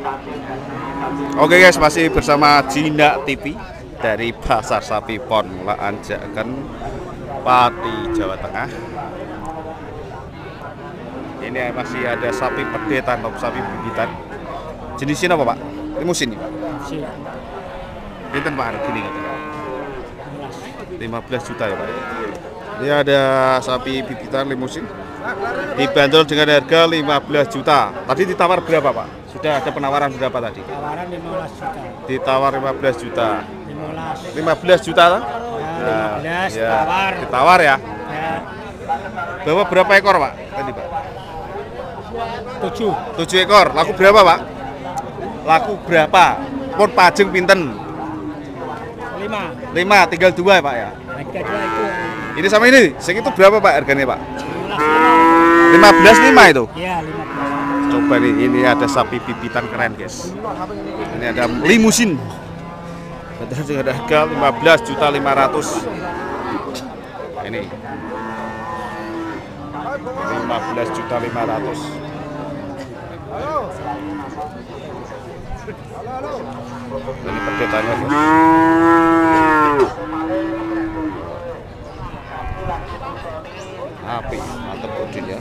Oke guys, masih bersama Jindak TV dari Pasar Sapi Pon Anjakan Pati, Jawa Tengah. Ini masih ada sapi pedetan atau sapi bibitan. Jenisnya apa Pak? Limusin nih Pak? Pinten Pak harga gini katanya? 15 juta ya Pak. Ini ada sapi bibitan limusin dibanderol dengan harga 15 juta. Tadi ditawar berapa Pak? Sudah ada penawaran berapa tadi? Tawaran 15 juta. Ditawar 15 juta. 15 juta lah? Ya, 15 ya, tawar. Ditawar ya? Ya. Bawa berapa ekor Pak? Tadi Pak? 7 ekor. Laku berapa Pak? Laku berapa? Pun pajeng pinten? 5, tinggal 2 Pak ya? Harga 2 itu. Ini sama ini, sing itu berapa Pak harganya Pak? 15.5 itu? Iya, 15. Coba nih, ini ada sapi bibitan keren guys. Ini ada limusin. Ada harga 15.500.000. Ini 15.500.000. Ini perbedaannya guys. Api, mantap udin ya.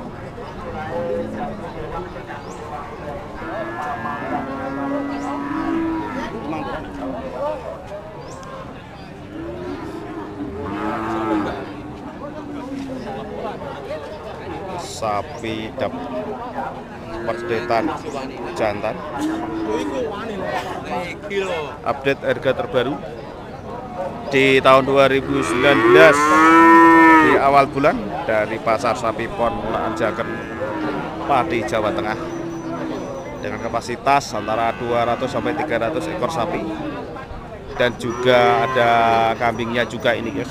Sapi dap perdetan jantan. Update harga terbaru di tahun 2019 di awal bulan dari Pasar Sapi Pon Anjakan Pati, Jawa Tengah, dengan kapasitas antara 200 sampai 300 ekor sapi, dan juga ada kambingnya juga ini guys.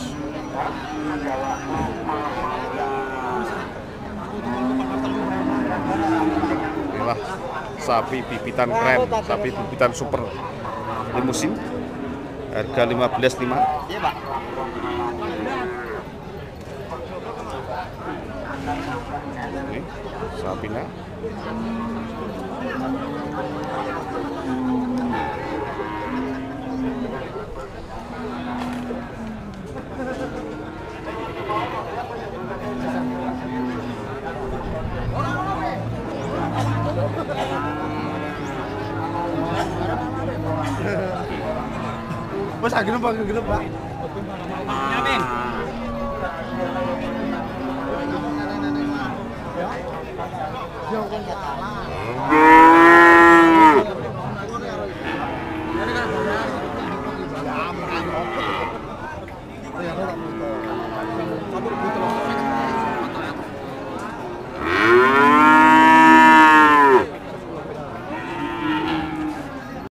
Inilah sapi bibitan keren, sapi bibitan super limusin, harga 15.500.000. Iya Pak. Ini sapinya. Mas agak Pak, gitu Pak. Amin.